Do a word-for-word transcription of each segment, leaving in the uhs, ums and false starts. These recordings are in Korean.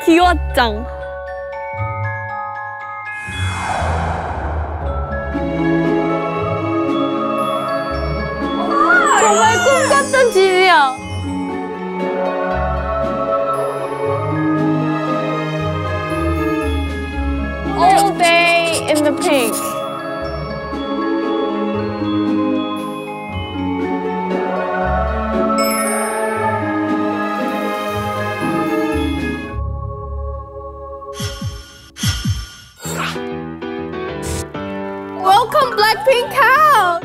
귀여짱. 정말 꿈 같은 집이야. All day in the pink. Welcome Blackpink house.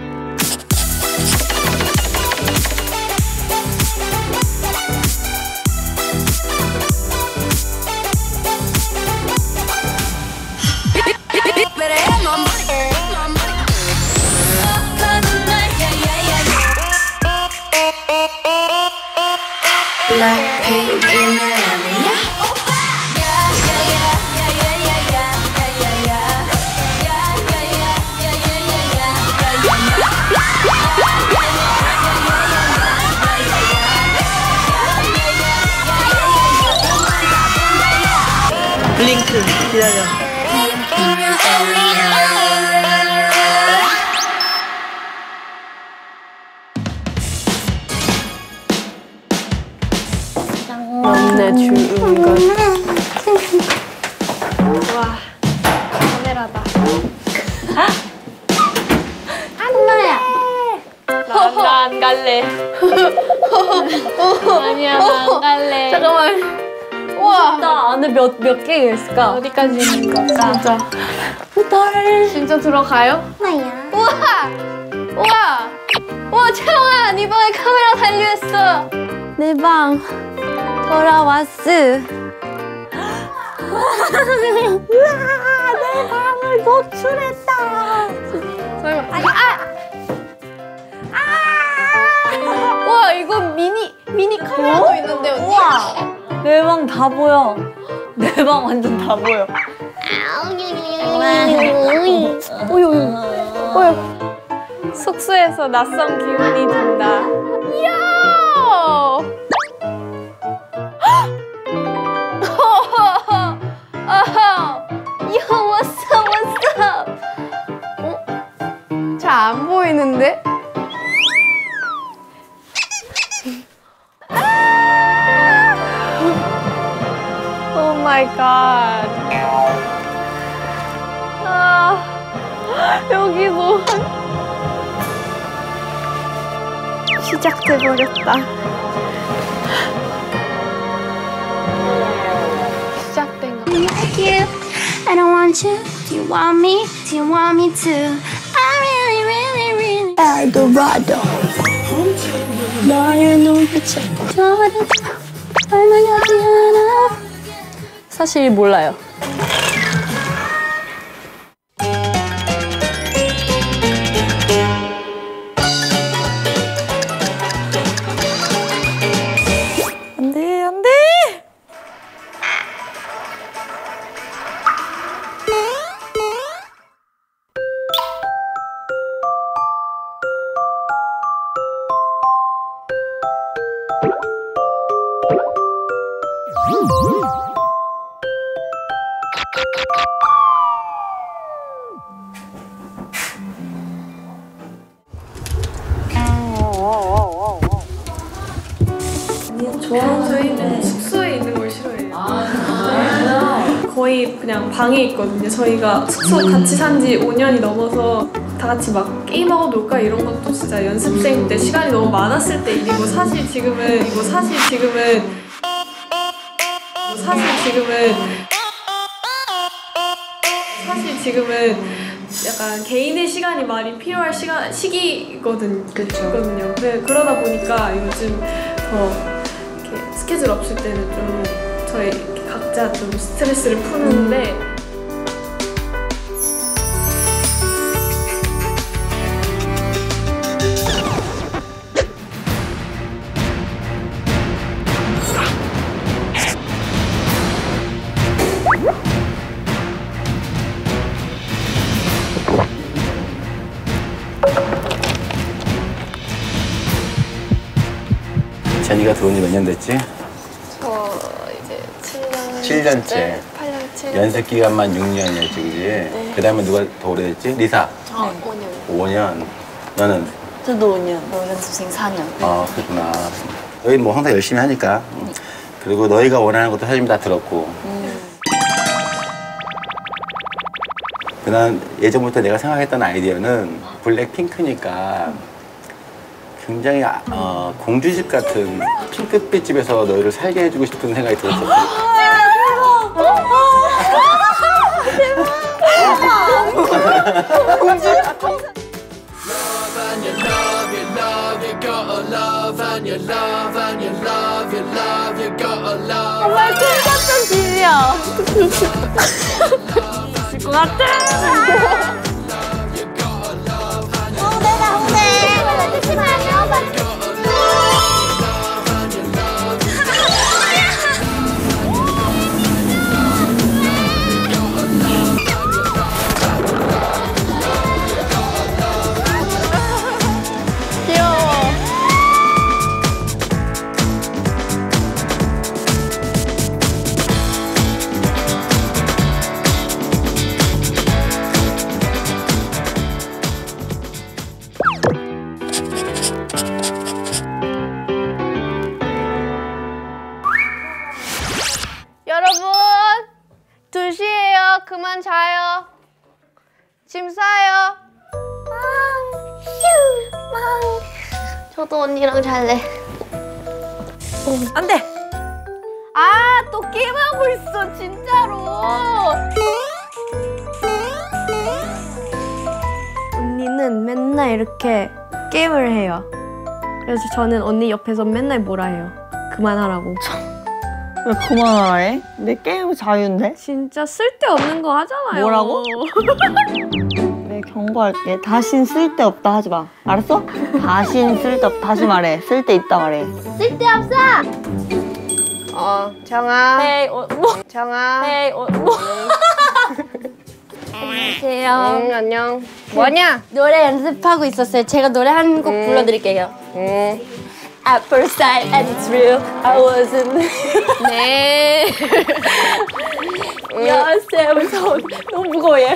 Blackpink in Miami. 블링크 기다려. 넌내 주인 것. 와, 카메라다. 안나야. 나 안 갈래. 아니야, 나 안 갈래. 잠깐만. 우와. 나 안에 몇, 몇 개 있을까? 어디까지 있는 걸까? 진짜. 덜. 진짜 들어가요? 나야. 우와. 우와. 우와, 채영아, 네 방에 카메라 달려있어. 내 방 돌아왔어. 우와, 내 방을 노출했다. 설마. 아니, 아. 아. 우와, 이거 미니 미니 카메라도 어? 있는데 언니. 우와. 내 방 다 보여. 내 방 완전 다 보여. 오유, 오유. 숙소에서 낯선 기운이 든다. 이야. 아하. Yo, what's up, what's up? 어? 잘 안 보이는데? Oh my god. 아, 여기도 시작돼 버렸다. 시작된 거. Like you, I don't want you. Do you want me? Do you want me to? I really, really, really. Eldorado. 너의 눈빛에 저를 얼마나지 않아. 사실 몰라요. 안돼 안돼. 저희는 숙소에 있는 걸 싫어해요. 거의 그냥 방에 있거든요. 저희가 숙소 같이 산 지 오 년이 넘어서 다 같이 막 게임하고 놀까 이런 것도 진짜 연습생 때 시간이 너무 많았을 때 일이고 사실 지금은 이거 사실 지금은 사실 지금은 사실 지금은 약간 개인의 시간이 많이 필요할 시간 시기거든, 그렇거든요. 그래 그러다 보니까 요즘 더 이렇게 스케줄 없을 때는 좀 저희 이렇게 각자 좀 스트레스를 푸는데. 음. 제니가 들어온 지 몇 년 됐지? 저 이제 칠 년... 칠 년째. 팔 년, 칠 년. 연습 기간만 육 년이었지, 그지? 네. 그 다음에 누가 더 오래됐지? 리사? 저 오 년. 오 년. 너는? 저도 오 년. 연습생 사 년. 아, 그렇구나. 너희 뭐 항상 열심히 하니까. 음. 그리고 너희가 원하는 것도 사실 다 들었고. 음. 그난 예전부터 내가 생각했던 아이디어는 블랙핑크니까 굉장히 어, 공주집 같은 핑크빛 집에서 너희를 살게 해주고 싶은 생각이 들었었거든. 정말 꿈같은 집이야. 있을 것 같아. 홍대다 홍대. 듣지 마요. 여러분, 두 시예요. 그만 자요. 짐 싸요. 저도 언니랑 잘래. 안 돼. 아, 또 게임하고 있어, 진짜로. 언니는 맨날 이렇게 게임을 해요. 그래서 저는 언니 옆에서 맨날 뭐라 해요. 그만하라고. 왜 그만하라 해? 내 게임 자유인데? 진짜 쓸데없는 거 하잖아요. 뭐라고? 내 경고할게. 다신 쓸데없다 하지 마. 알았어? 다신 쓸데없다. 다시 말해. 쓸데있다 말해. 쓸데없어. 어, 정아. 네, 어, 뭐? 정아. 네, 어, 뭐? 안녕하세요. 응, 안녕. 뭐하냐? 노래 연습하고 있었어요. 제가 노래 한 곡 음. 불러드릴게요. 응. At first sight and it's real. I wasn't. 네. 야, 쌤 무서워. 너무 무거워 얘.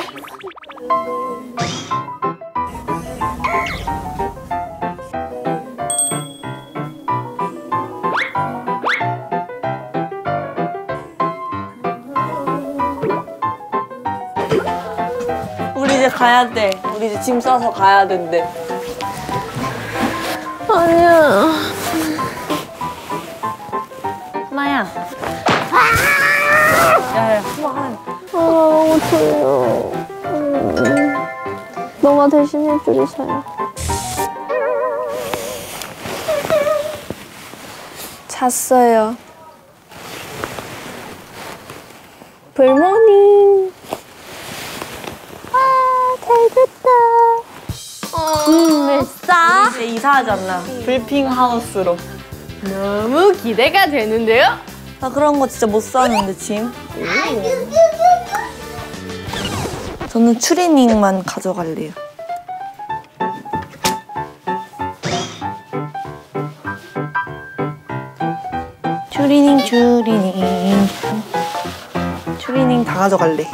우리 이제 가야 돼. 우리 이제 짐 싸서 가야 된대. 아니야. 마야. 야야, 그만. 아, 너무 졸려. 음. 너가 대신해 주리사야. 잤어요. 불모닝. 아, 잘 잤다. 짐을 싸. 이제 이사하지 않나? 불핑 하우스로. 너무 기대가 되는데요? 나 그런 거 진짜 못 사는데 짐. 저는 추리닝만 가져갈래요. 추리닝 추리닝 추리닝 다 가져갈래.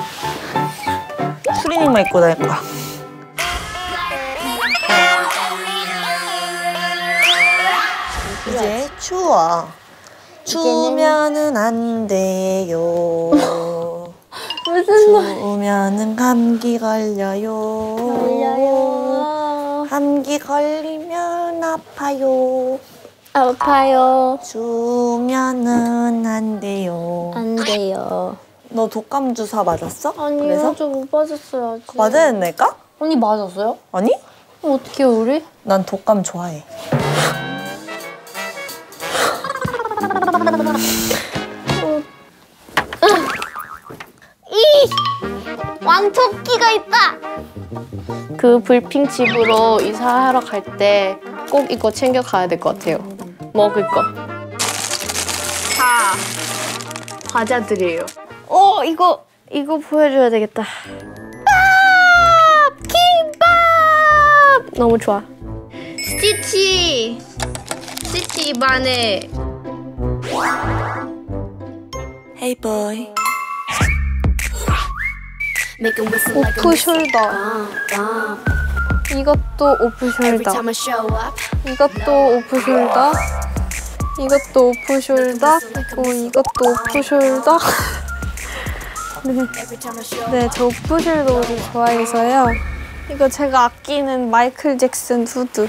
추리닝만 입고 다닐 거야. 이제 추워. 추우면은 안 돼요. 무슨 노래? 추우면은 감기 걸려요. 걸려요. 감기 걸리면 아파요. 아파요. 추우면은 안 돼요. 안 돼요. 너 독감 주사 맞았어? 아니요, 그래서? 저 못 맞았어요. 아직. 맞아야 된다니까? 언니 맞았어요? 아니? 어떻게 우리? 난 독감 좋아해. 이 왕토끼가 있다. 그 불핑 집으로 이사하러 갈 때 꼭 이거 챙겨 가야 될 것 같아요. 먹을 거. 다 과자들이에요. 어, 이거 이거 보여줘야 되겠다. 밥! 김밥! 너무 좋아. 스티치! 스티치 입안에 Hey boy. 오프 숄더. 이것도 오프 숄더. 이것도 오프 숄더. 이것도 오프 숄더. 그리고 이것도 오프 숄더. 네, 네, 저 오프 숄더 옷을 좋아해서요. 이거 제가 아끼는 마이클 잭슨 후드.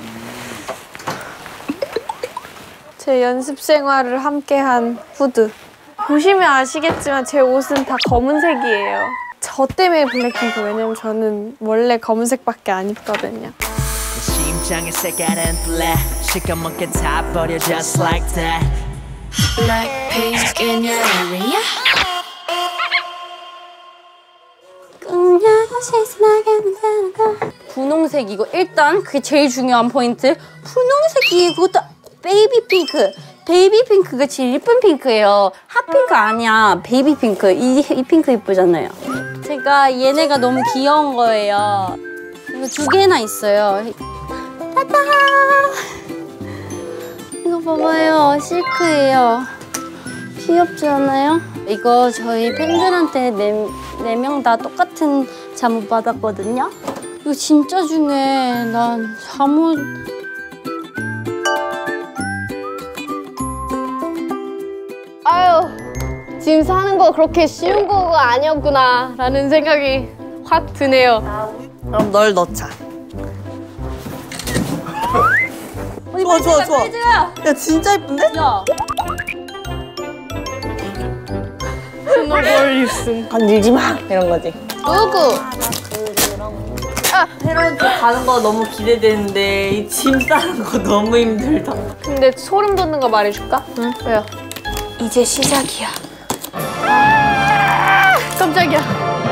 제 연습 생활을 함께한 후드. 보시면 아시겠지만 제 옷은 다 검은색이에요. 저 때문에 블랙핑크. 왜냐면 저는 원래 검은색밖에 안 입거든요. 심장의 색깔은 black 시커멓게 다 버려 just like that Blackpink in your area. 꿈야고 세상에는 살아가. 분홍색이고 일단 그게 제일 중요한 포인트. 분홍색이 그것도 베이비 핑크. 베이비 핑크가 제일 예쁜 핑크예요. 핫핑크 아니야. 베이비 핑크. 이, 이 핑크 예쁘잖아요. 제가 얘네가 너무 귀여운 거예요. 이거 두 개나 있어요. 따다! 이거 봐봐요. 실크예요. 귀엽지 않아요? 이거 저희 팬들한테 네, 네 명 다 똑같은 잠옷 받았거든요. 이거 진짜 중요해. 난 잠옷... 아유, 지금 사는 거 그렇게 쉬운 거가 아니었구나 라는 생각이 확 드네요. 그럼 널 넣자. 좋아 좋아 좋아. 야 진짜 예쁜데? 야, 스노볼 입슨. 건들지 마 이런 거지. 누구? 새로운 집 가는 거 너무 기대되는데 이 짐 싸는 거 너무 힘들다. 근데 소름 돋는 거 말해줄까? 응. 왜요? 이제 시작이야. 깜짝이야.